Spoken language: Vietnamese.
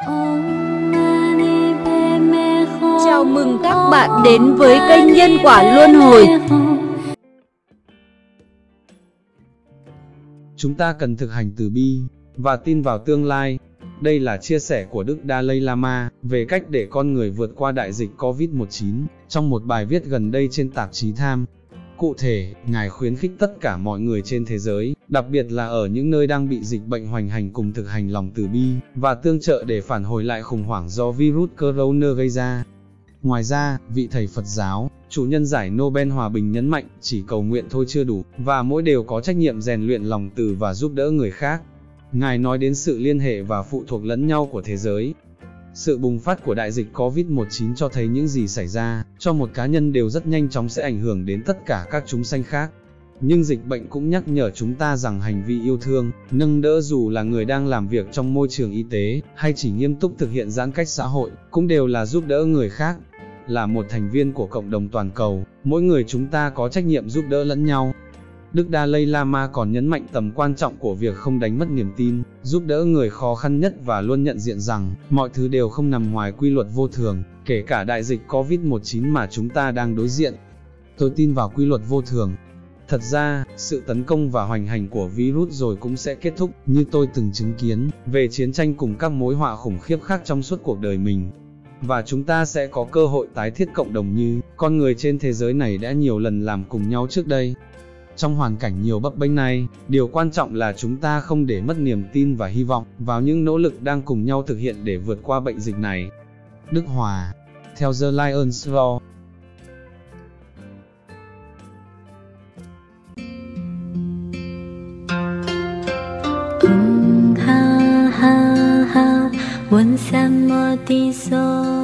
Chào mừng các bạn đến với kênh Nhân Quả Luân Hồi. Chúng ta cần thực hành từ bi và tin vào tương lai. Đây là chia sẻ của Đức Dalai Lama về cách để con người vượt qua đại dịch Covid-19 trong một bài viết gần đây trên tạp chí Time. Cụ thể, Ngài khuyến khích tất cả mọi người trên thế giới, đặc biệt là ở những nơi đang bị dịch bệnh hoành hành cùng thực hành lòng từ bi và tương trợ để phản hồi lại khủng hoảng do virus corona gây ra. Ngoài ra, vị thầy Phật giáo, chủ nhân giải Nobel Hòa Bình nhấn mạnh, chỉ cầu nguyện thôi chưa đủ, và mỗi đều có trách nhiệm rèn luyện lòng từ và giúp đỡ người khác. Ngài nói đến sự liên hệ và phụ thuộc lẫn nhau của thế giới. Sự bùng phát của đại dịch Covid-19 cho thấy những gì xảy ra cho một cá nhân đều rất nhanh chóng sẽ ảnh hưởng đến tất cả các chúng sanh khác. Nhưng dịch bệnh cũng nhắc nhở chúng ta rằng hành vi yêu thương, nâng đỡ dù là người đang làm việc trong môi trường y tế, hay chỉ nghiêm túc thực hiện giãn cách xã hội, cũng đều là giúp đỡ người khác. Là một thành viên của cộng đồng toàn cầu, mỗi người chúng ta có trách nhiệm giúp đỡ lẫn nhau. Đức Dalai Lama còn nhấn mạnh tầm quan trọng của việc không đánh mất niềm tin, giúp đỡ người khó khăn nhất và luôn nhận diện rằng, mọi thứ đều không nằm ngoài quy luật vô thường, kể cả đại dịch Covid-19 mà chúng ta đang đối diện. Tôi tin vào quy luật vô thường. Thật ra, sự tấn công và hoành hành của virus rồi cũng sẽ kết thúc, như tôi từng chứng kiến, về chiến tranh cùng các mối họa khủng khiếp khác trong suốt cuộc đời mình. Và chúng ta sẽ có cơ hội tái thiết cộng đồng như con người trên thế giới này đã nhiều lần làm cùng nhau trước đây. Trong hoàn cảnh nhiều bấp bênh này, điều quan trọng là chúng ta không để mất niềm tin và hy vọng vào những nỗ lực đang cùng nhau thực hiện để vượt qua bệnh dịch này. Đức Hòa, theo The Lion's Law. Ha ha ha, 问什么的说？